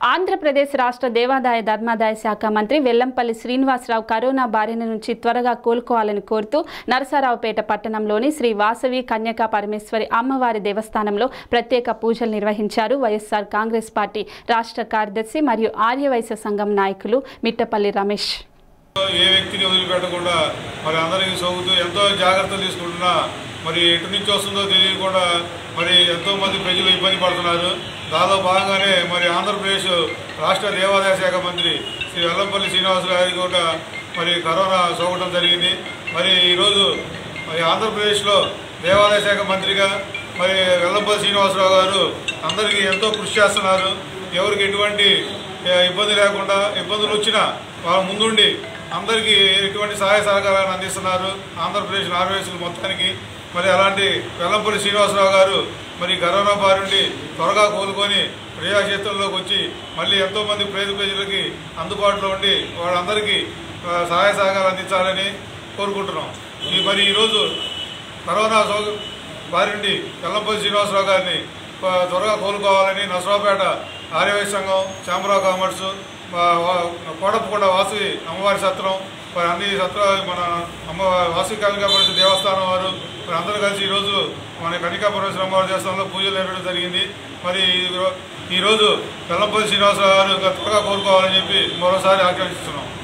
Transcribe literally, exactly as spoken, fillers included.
ఆంధ్రప్రదేశ్ రాష్ట్ర దేవాదాయ ధర్మాదాయ శాఖ మంత్రి వెల్లంపల్లి శ్రీనివాసరావు కరోనా బారిన నుంచి త్వరగా కోలుకోవాలని కోరుతూ నరసరావుపేట పట్టణంలోని శ్రీ వాసవి కన్యకా పరమేశ్వరి అమ్మవారి దేవస్థానంలో ప్రత్యేక పూజలు నిర్వహించారు. వైఎస్ఆర్ కాంగ్రెస్ పార్టీ రాష్ట్ర కార్యదర్శి మరియు ఆర్యవైశ్య సంఘం నాయకులు మిట్టపల్లి రమేష్. ఏ వ్యక్తిని వదిలిపెట్టకుండా మరి అందరికీ సోకుతూ ఎంతో జాగ్రత్తలు తీసుకుంటున్నా మరి ఎటు నుంచి వస్తుందో తెలియకుండా మరి ఎంతోమంది ప్రజలు ఇబ్బంది పడుతున్నారు. దానిలో భాగంగానే మరి ఆంధ్రప్రదేశ్ రాష్ట్ర దేవాదాయ శాఖ మంత్రి శ్రీ వెల్లంపల్లి శ్రీనివాసరావు గారికి కూడా మరి కరోనా సోకడం జరిగింది. మరి ఈరోజు మరి ఆంధ్రప్రదేశ్లో దేవాదాయ శాఖ మంత్రిగా మరి వెల్లంపల్లి శ్రీనివాసరావు గారు అందరికీ ఎంతో కృషి చేస్తున్నారు. ఎవరికి ఎటువంటి ఇబ్బంది లేకుండా ఇబ్బందులు వచ్చినా వాళ్ళ ముందుండి అందరికీ ఎటువంటి సహాయ సహకారాన్ని అందిస్తున్నారు ఆంధ్రప్రదేశ్ ఆర్యవైశ్యులు మొత్తానికి. మరి అలాంటి వెల్లంపల్లి శ్రీనివాసరావు గారు మరి కరోనా బారి నుండి త్వరగా కోలుకొని ప్రజాక్షేత్రంలోకి వచ్చి మళ్ళీ ఎంతోమంది పేద ప్రజలకి అందుబాటులో ఉండి వాళ్ళందరికీ సహాయ సహకారాలు అందించాలని కోరుకుంటున్నాం. ఈ మరి ఈరోజు కరోనా బారి నుండి వెల్లంపల్లి శ్రీనివాసరావు గారిని త్వరగా కోలుకోవాలని నరసరావుపేట ఆర్యవైశ్య సంఘం, chamber of commerce, Kodapakonda Vasavi అమ్మవారి సత్రం, మరి అన్ని సత్రాలు మన అమ్మ వాసవి కన్యకా పరమేశ్వరి దేవస్థానం వారు మరి అందరూ కలిసి ఈరోజు మన కన్యకా పరమేశ్వరి అమ్మవారి దేవస్థానంలో పూజలు నిర్వహించడం జరిగింది. మరి ఈరోజు వెల్లంపల్లి శ్రీనివాసరావు గారు త్వరగా కోరుకోవాలని చెప్పి మరోసారి ఆకాంక్షిస్తున్నాం.